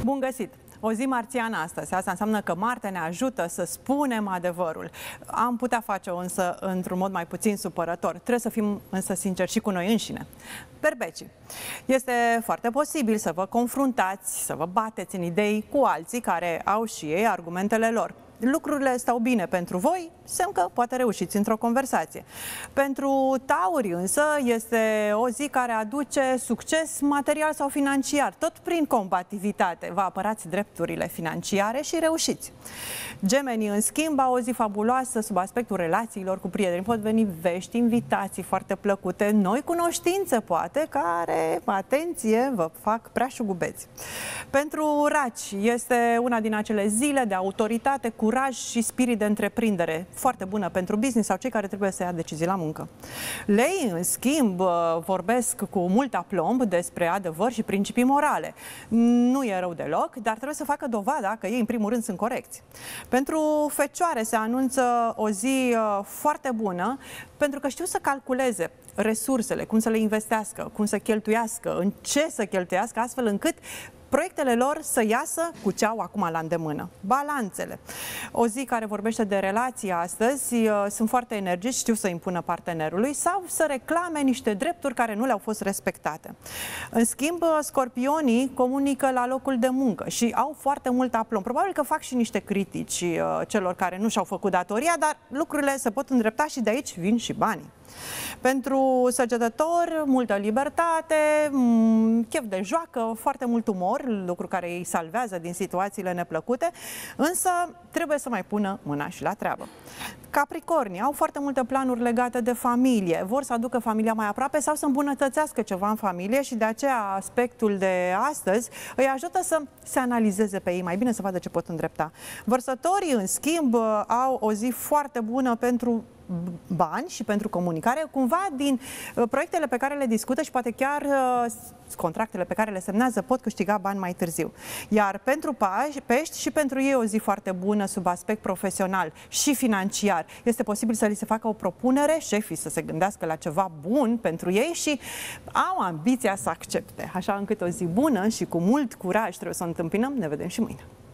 Bun găsit! O zi marțiană astăzi. Asta înseamnă că Marte ne ajută să spunem adevărul. Am putea face-o însă într-un mod mai puțin supărător. Trebuie să fim însă sinceri și cu noi înșine. Berbecii. Este foarte posibil să vă confruntați, să vă bateți în idei cu alții care au și ei argumentele lor. Lucrurile stau bine pentru voi, semn că poate reușiți într-o conversație. Pentru tauri însă este o zi care aduce succes material sau financiar. Tot prin combativitate vă apărați drepturile financiare și reușiți. Gemenii, în schimb, au o zi fabuloasă sub aspectul relațiilor cu prieteni. Pot veni vești, invitații foarte plăcute, noi cunoștințe poate, care, atenție, vă fac prea șugubeți. Pentru raci este una din acele zile de autoritate, curaj și spirit de întreprindere, foarte bună pentru business sau cei care trebuie să ia decizii la muncă. Lei, în schimb, vorbesc cu mult aplomb despre adevăr și principii morale. Nu e rău deloc, dar trebuie să facă dovada că ei, în primul rând, sunt corecți. Pentru fecioare se anunță o zi foarte bună, pentru că știu să calculeze resursele, cum să le investească, cum să cheltuiască, în ce să cheltuiască, astfel încât proiectele lor să iasă cu ce au acum la îndemână. Balanțele. O zi care vorbește de relații astăzi, sunt foarte energici, știu să impună partenerului sau să reclame niște drepturi care nu le-au fost respectate. În schimb, scorpionii comunică la locul de muncă și au foarte mult aplomb. Probabil că fac și niște critici celor care nu și-au făcut datoria, dar lucrurile se pot îndrepta și de aici vin și banii. Pentru săgetător, multă libertate, chef de joacă, foarte mult umor, lucru care îi salvează din situațiile neplăcute, însă trebuie să mai pună mâna și la treabă. Capricornii au foarte multe planuri legate de familie, vor să aducă familia mai aproape sau să îmbunătățească ceva în familie și de aceea aspectul de astăzi îi ajută să se analizeze pe ei mai bine, să vadă ce pot îndrepta. Vărsătorii, în schimb, au o zi foarte bună pentru bani și pentru comunicare, cumva din proiectele pe care le discută și poate chiar contractele pe care le semnează pot câștiga bani mai târziu. Iar pentru pești și pentru ei o zi foarte bună sub aspect profesional și financiar. Este posibil să li se facă o propunere, șefii să se gândească la ceva bun pentru ei și au ambiția să accepte. Așa încât o zi bună și cu mult curaj trebuie să o întâmpinăm. Ne vedem și mâine.